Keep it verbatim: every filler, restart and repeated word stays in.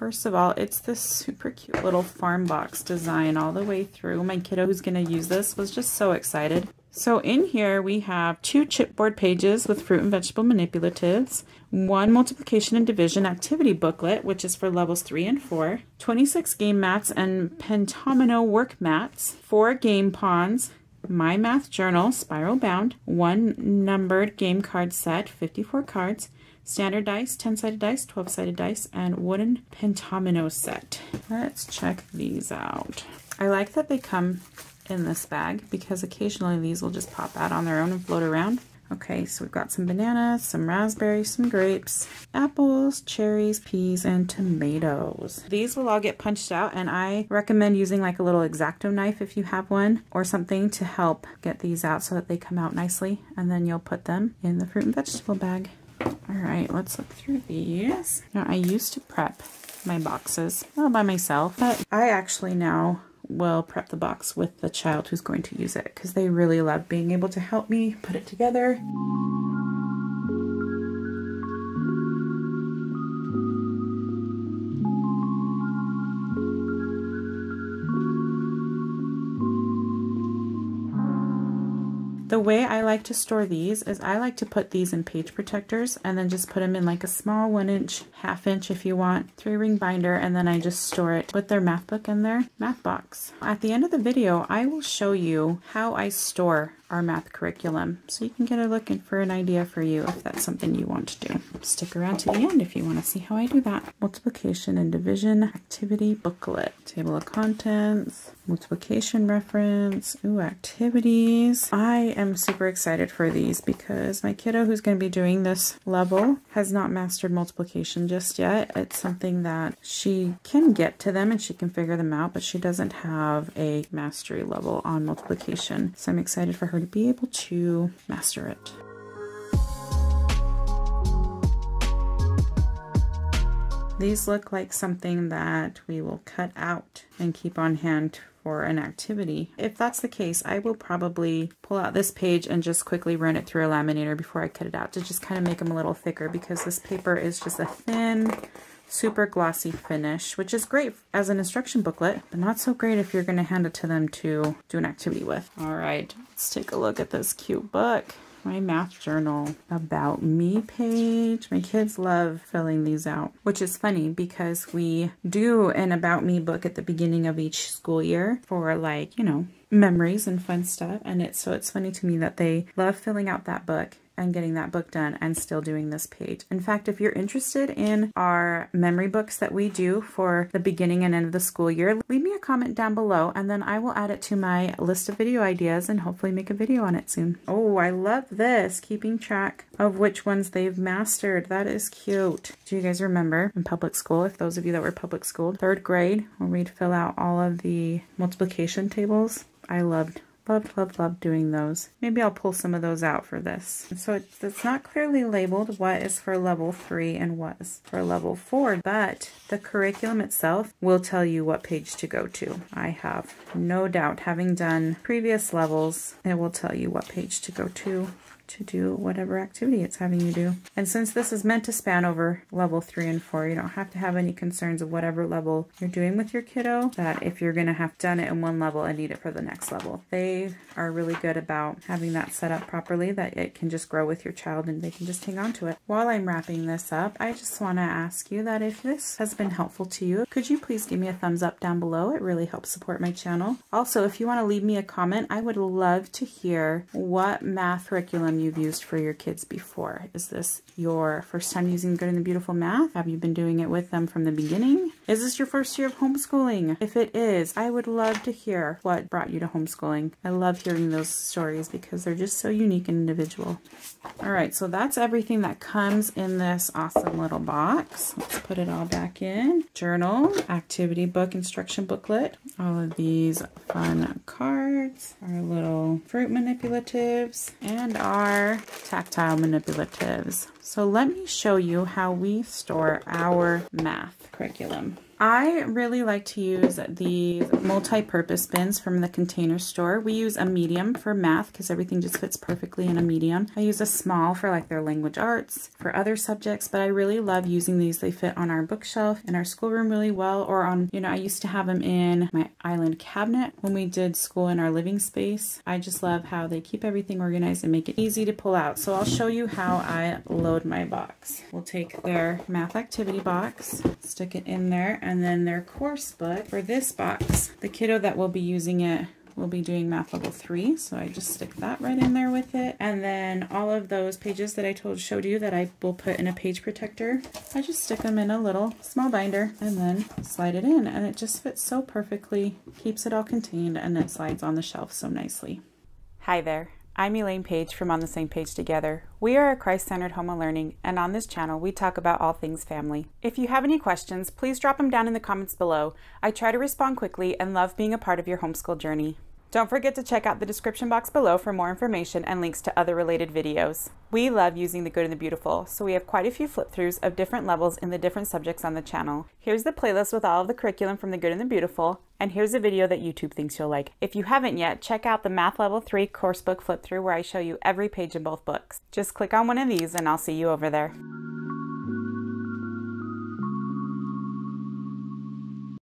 First of all, it's this super cute little farm box design all the way through. My kiddo who's going to use this was just so excited. So in here we have two chipboard pages with fruit and vegetable manipulatives, one multiplication and division activity booklet, which is for levels three and four, twenty-six game mats and Pentomino work mats, four game pawns, my math journal, spiral bound, one numbered game card set, fifty-four cards, standard dice, ten-sided dice, twelve-sided dice, and Wooden Pentominoes Set. Let's check these out. I like that they come in this bag because occasionally these will just pop out on their own and float around. Okay, so we've got some bananas, some raspberries, some grapes, apples, cherries, peas, and tomatoes. These will all get punched out, and I recommend using like a little X-Acto knife if you have one or something to help get these out so that they come out nicely, and then you'll put them in the fruit and vegetable bag. All right, let's look through these. Now, I used to prep my boxes all by myself, but I actually now will prep the box with the child who's going to use it because they really love being able to help me put it together. The way I like to store these is I like to put these in page protectors and then just put them in like a small one inch, half inch if you want, three ring binder, and then I just store it with their math book and their math box. At the end of the video, I will show you how I store our math curriculum so you can get a look for an idea for you if that's something you want to do. Stick around to the end if you want to see how I do that. Multiplication and division activity booklet, table of contents, multiplication reference, ooh, activities. I am super excited for these because my kiddo who's going to be doing this level has not mastered multiplication just yet. It's something that she can get to them and she can figure them out, but she doesn't have a mastery level on multiplication. So I'm excited for her to be able to master it. These look like something that we will cut out and keep on hand for an activity. If that's the case, I will probably pull out this page and just quickly run it through a laminator before I cut it out to just kind of make them a little thicker because this paper is just a thin, super glossy finish, which is great as an instruction booklet, but not so great if you're going to hand it to them to do an activity with. All right, let's take a look at this cute book. My math journal about me page. My kids love filling these out, which is funny because we do an about me book at the beginning of each school year for, like, you know, memories and fun stuff. And it's so it's funny to me that they love filling out that book and getting that book done and still doing this page. In fact, if you're interested in our memory books that we do for the beginning and end of the school year, leave me a comment down below and then I will add it to my list of video ideas and hopefully make a video on it soon. Oh, I love this, keeping track of which ones they've mastered. That is cute. Do you guys remember in public school, if those of you that were public school, third grade, when we'd fill out all of the multiplication tables? I loved Loved, loved, loved doing those. Maybe I'll pull some of those out for this. So it's, it's not clearly labeled what is for level three and what is for level four, but the curriculum itself will tell you what page to go to. I have no doubt, having done previous levels, it will tell you what page to go to to do whatever activity it's having you do. And since this is meant to span over level three and four, you don't have to have any concerns of whatever level you're doing with your kiddo, that if you're going to have done it in one level and need it for the next level. They are really good about having that set up properly, that it can just grow with your child and they can just hang on to it. While I'm wrapping this up, I just want to ask you that if this has been helpful to you, could you please give me a thumbs up down below? It really helps support my channel. Also, if you want to leave me a comment, I would love to hear what math curriculum you've used for your kids before. Is this your first time using Good and the Beautiful Math? Have you been doing it with them from the beginning? Is this your first year of homeschooling? If it is, I would love to hear what brought you to homeschooling. I love hearing those stories because they're just so unique and individual. All right, so that's everything that comes in this awesome little box. Let's put it all back in. Journal, activity book, instruction booklet, all of these fun cards, our little fruit manipulatives, and our tactile manipulatives. So let me show you how we store our math curriculum. I really like to use these multi-purpose bins from the Container Store. We use a medium for math because everything just fits perfectly in a medium. I use a small for like their language arts, for other subjects, but I really love using these. They fit on our bookshelf in our schoolroom really well, or on, you know, I used to have them in my island cabinet when we did school in our living space. I just love how they keep everything organized and make it easy to pull out. So I'll show you how I load my box. We'll take their math activity box, stick it in there, and then their course book. For this box, the kiddo that will be using it will be doing math level three, so I just stick that right in there with it. And then all of those pages that I told showed you that I will put in a page protector, I just stick them in a little small binder and then slide it in, and it just fits so perfectly, keeps it all contained, and it slides on the shelf so nicely. Hi there. I'm Elaine Page from On the Same Page Together. We are a Christ-centered home of learning, and on this channel we talk about all things family. If you have any questions, please drop them down in the comments below. I try to respond quickly and love being a part of your homeschool journey. Don't forget to check out the description box below for more information and links to other related videos. We love using the good and the beautiful, so we have quite a few flip-throughs of different levels in the different subjects on the channel. Here's the playlist with all of the curriculum from the good and the beautiful, and here's a video that YouTube thinks you'll like. If you haven't yet, check out the Math Level three course book flip-through where I show you every page in both books. Just click on one of these and I'll see you over there.